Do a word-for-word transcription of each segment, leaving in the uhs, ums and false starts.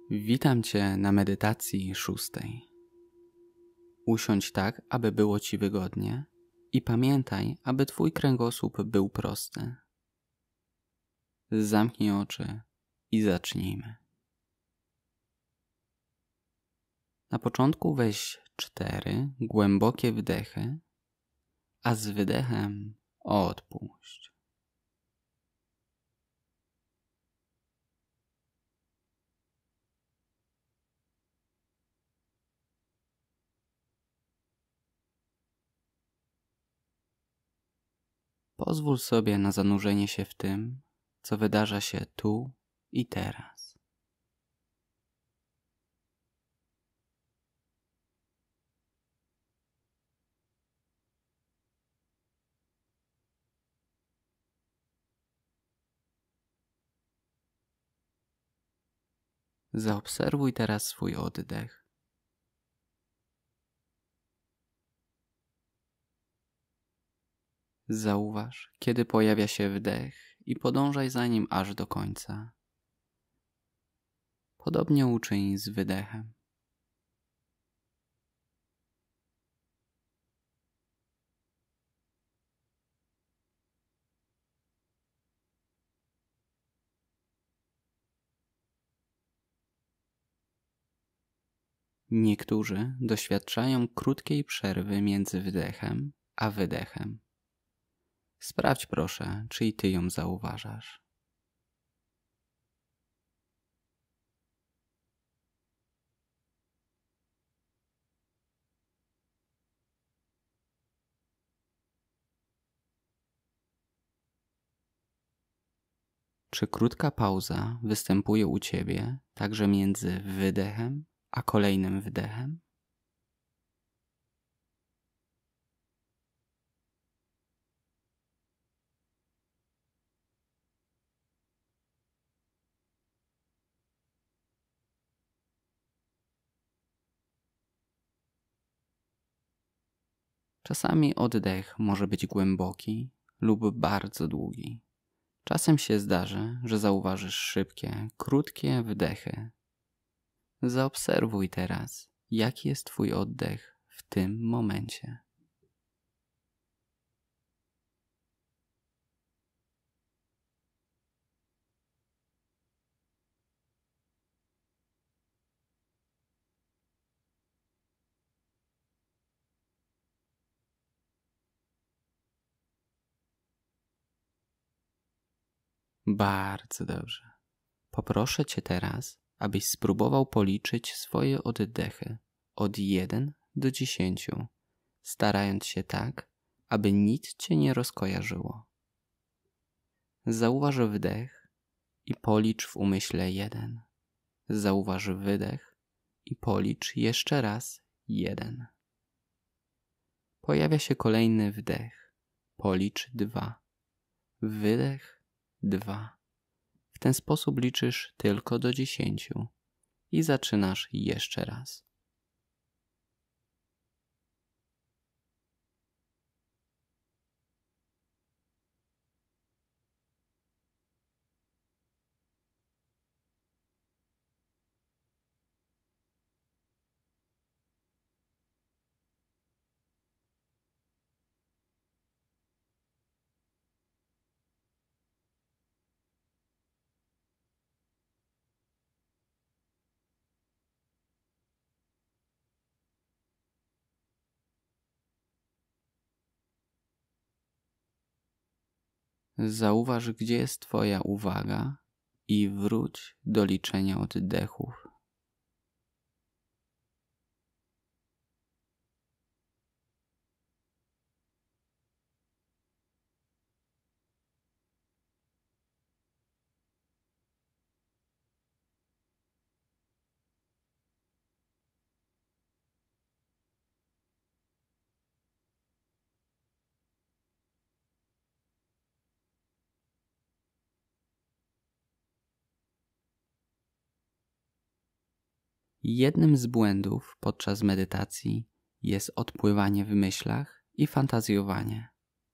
Witam Cię na medytacji szóstej. Usiądź tak, aby było Ci wygodnie i pamiętaj, aby Twój kręgosłup był prosty. Zamknij oczy i zacznijmy. Na początku weź cztery głębokie wdechy, a z wydechem odpuść. Pozwól sobie na zanurzenie się w tym, co wydarza się tu i teraz. Zaobserwuj teraz swój oddech. Zauważ, kiedy pojawia się wdech i podążaj za nim aż do końca. Podobnie uczyń z wydechem. Niektórzy doświadczają krótkiej przerwy między wdechem a wydechem. Sprawdź proszę, czy i Ty ją zauważasz. Czy krótka pauza występuje u Ciebie także między wydechem a kolejnym wdechem? Czasami oddech może być głęboki lub bardzo długi. Czasem się zdarzy, że zauważysz szybkie, krótkie wdechy. Zaobserwuj teraz, jaki jest Twój oddech w tym momencie. Bardzo dobrze. Poproszę Cię teraz, abyś spróbował policzyć swoje oddechy od jeden do dziesięciu, starając się tak, aby nic Cię nie rozkojarzyło. Zauważ wdech i policz w umyśle jeden. Zauważ wydech i policz jeszcze raz jeden. Pojawia się kolejny wdech. Policz dwa. Wydech dwa. W ten sposób liczysz tylko do dziesięciu i zaczynasz jeszcze raz. Zauważ, gdzie jest Twoja uwaga i wróć do liczenia oddechów. Jednym z błędów podczas medytacji jest odpływanie w myślach i fantazjowanie.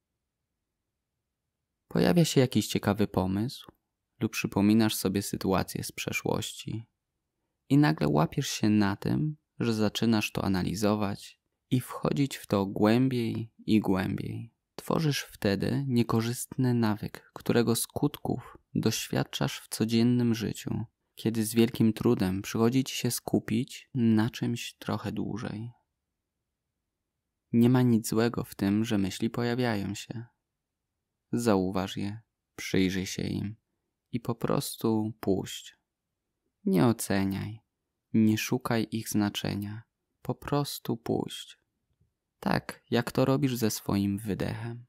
Pojawia się jakiś ciekawy pomysł lub przypominasz sobie sytuację z przeszłości I nagle łapiesz się na tym, że zaczynasz to analizować i wchodzić w to głębiej i głębiej. Tworzysz wtedy niekorzystny nawyk, którego skutków doświadczasz w codziennym życiu, kiedy z wielkim trudem przychodzi ci się skupić na czymś trochę dłużej. Nie ma nic złego w tym, że myśli pojawiają się. Zauważ je, przyjrzyj się im i po prostu puść. Nie oceniaj, nie szukaj ich znaczenia, po prostu puść. Tak, jak to robisz ze swoim wydechem.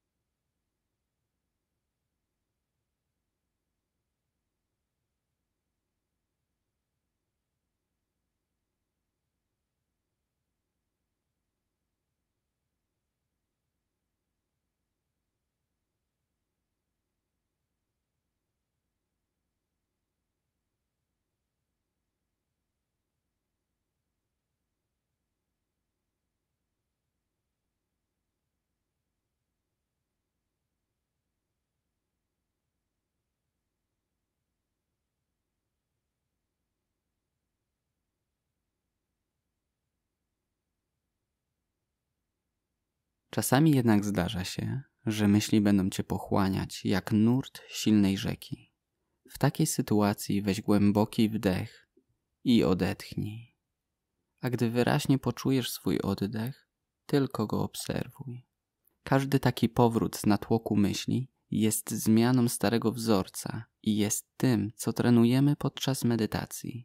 Czasami jednak zdarza się, że myśli będą cię pochłaniać jak nurt silnej rzeki. W takiej sytuacji weź głęboki wdech i odetchnij. A gdy wyraźnie poczujesz swój oddech, tylko go obserwuj. Każdy taki powrót z natłoku myśli jest zmianą starego wzorca i jest tym, co trenujemy podczas medytacji.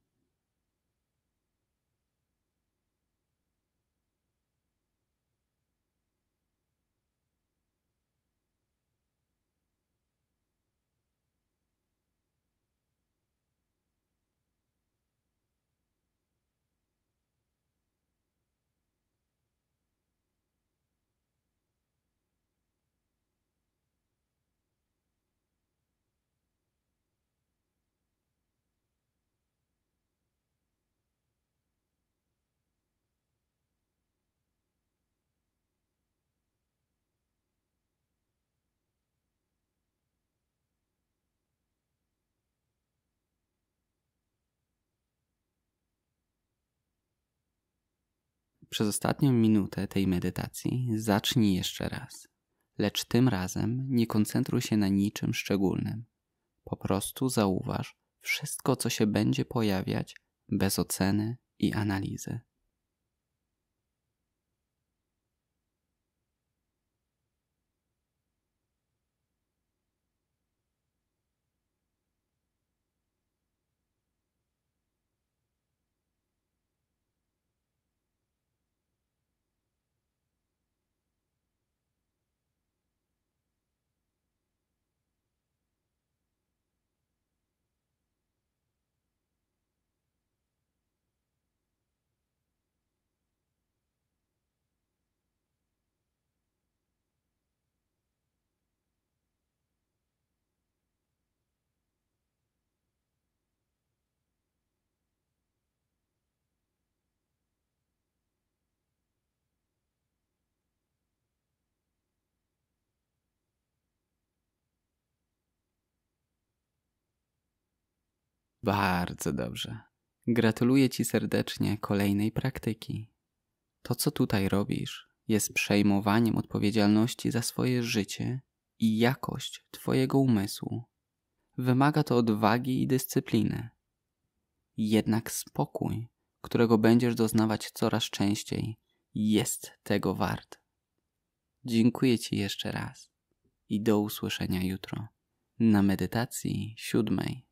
Przez ostatnią minutę tej medytacji zacznij jeszcze raz, lecz tym razem nie koncentruj się na niczym szczególnym. Po prostu zauważ wszystko, co się będzie pojawiać bez oceny i analizy. Bardzo dobrze. Gratuluję Ci serdecznie kolejnej praktyki. To, co tutaj robisz, jest przejmowaniem odpowiedzialności za swoje życie i jakość Twojego umysłu. Wymaga to odwagi i dyscypliny. Jednak spokój, którego będziesz doznawać coraz częściej, jest tego wart. Dziękuję Ci jeszcze raz i do usłyszenia jutro na medytacji siódmej.